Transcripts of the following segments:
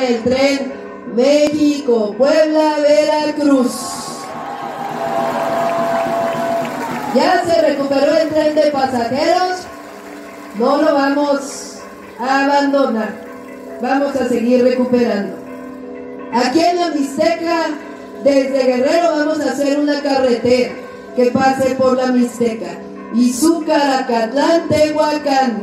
el tren México-Puebla-Veracruz. Ya se recuperó el tren de pasajeros, no lo vamos a abandonar, vamos a seguir recuperando. Aquí en la Mixteca, desde Guerrero vamos a hacer una carretera que pase por la Mixteca, Izúcar, Acatlán, Tehuacán,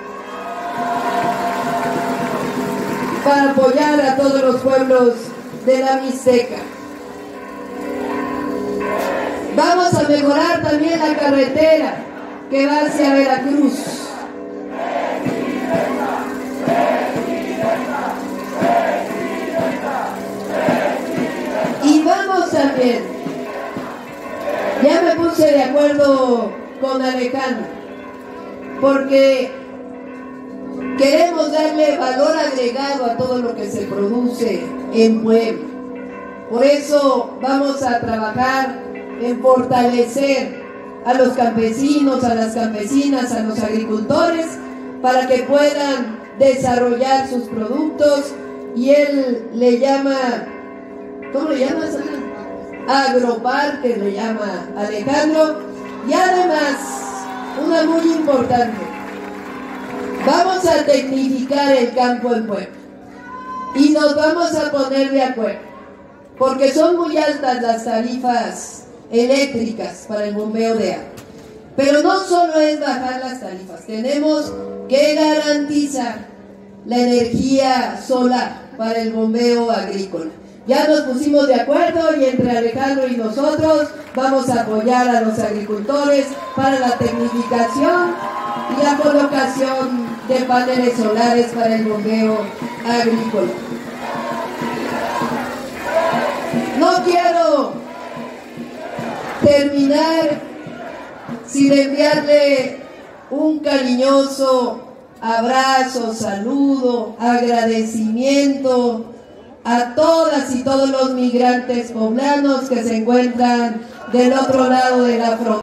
para apoyar a todos los pueblos de la Mixteca. Vamos a mejorar también la carretera que va hacia Veracruz. Y vamos también, ya me puse de acuerdo con Alejandro, porque queremos darle valor agregado a todo lo que se produce en Puebla. Por eso vamos a trabajar en fortalecer a los campesinos, a las campesinas, a los agricultores, para que puedan desarrollar sus productos. Y él le llama, ¿cómo le llama? Agroparque le llama Alejandro. Y además, una muy importante, vamos a tecnificar el campo en Puebla y nos vamos a poner de acuerdo, porque son muy altas las tarifas eléctricas para el bombeo de agua. Pero no solo es bajar las tarifas, tenemos que garantizar la energía solar para el bombeo agrícola. Ya nos pusimos de acuerdo y entre Alejandro y nosotros vamos a apoyar a los agricultores para la tecnificación y la colocación de paneles solares para el bombeo agrícola. No quiero terminar sin enviarle un cariñoso abrazo, saludo, agradecimiento a todas y todos los migrantes poblanos que se encuentran del otro lado de la frontera.